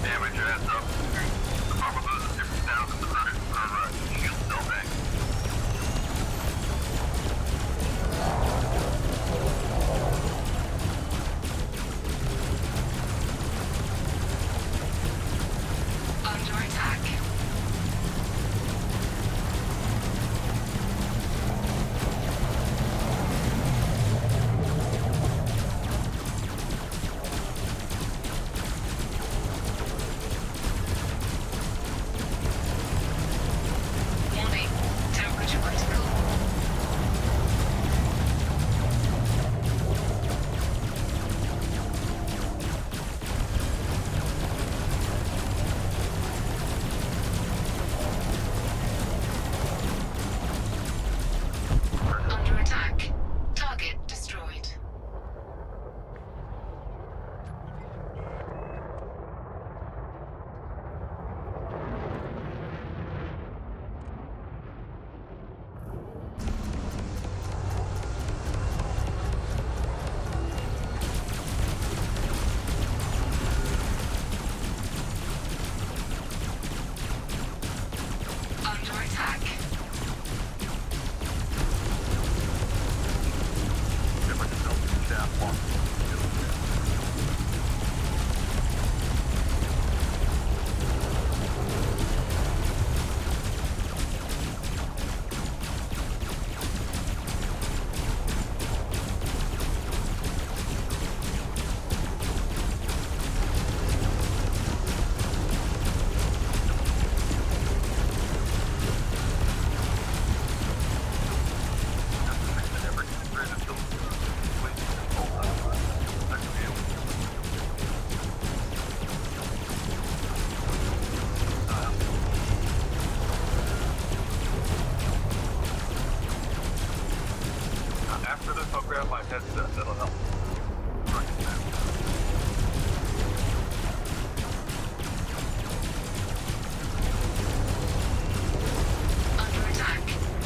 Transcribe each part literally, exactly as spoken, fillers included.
Damage, heads up. The pump loses fifty thousand to credit for uh, shield still back. Under attack. Warning, temperature critical. Under attack. Target destroyed. Under attack. Different yourself shaft one. After this, I'll grab my headset, that'll help. Right now. Under attack.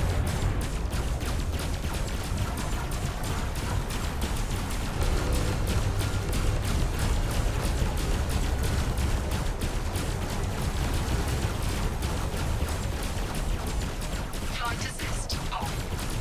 Flight assist off.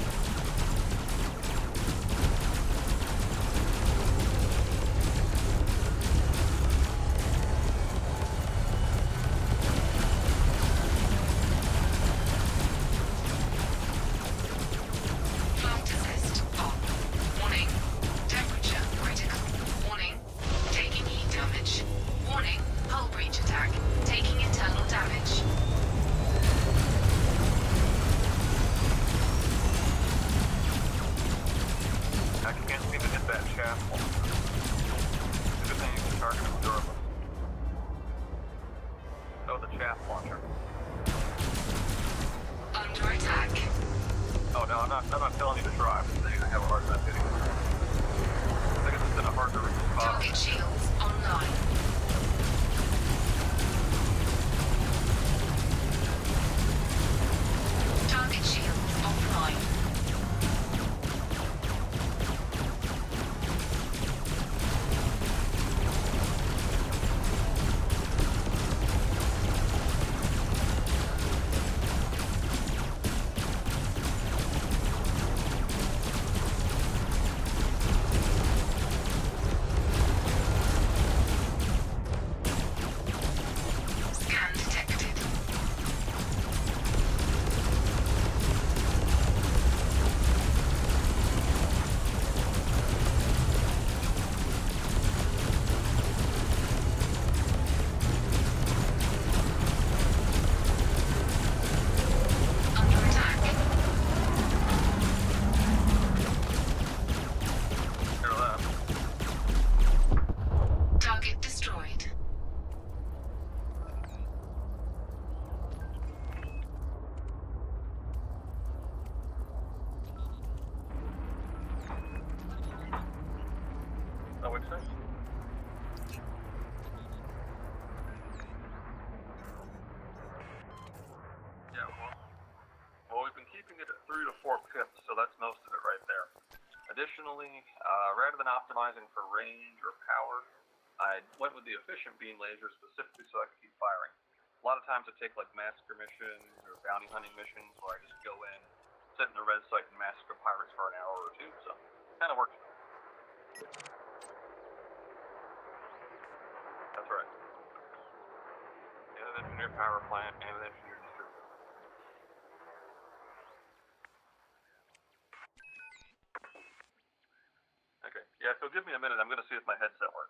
Flight assist off. Warning, temperature critical. Warning, taking heat damage. Warning, hull breach attack. Taking internal damage. I can't seem to hit that shaft one. It's a good thing you can target it regardless. So the shaft launcher. Under attack. Oh no, I'm not, I'm not telling you to try. I'm just saying I have a hard time hitting it. I think it's just in a hard to reach spot. Target shields online. Target shields offline. Scan detected. Under attack. Here left. Target destroyed. Oh, what's this? Yeah, well, well, we've been keeping it at three to four pips, so that's most of it right there. Additionally, uh, rather than optimizing for range or power, I I went with the efficient beam laser specifically so I could keep firing. A lot of times I take like massacre missions or bounty hunting missions where I just go in, sit in the red site and massacre pirates for an hour or two, so it kind of works. That's right. And an engineer power plant and an engineer distributor. Okay, yeah, so give me a minute, I'm going to see if my headset works.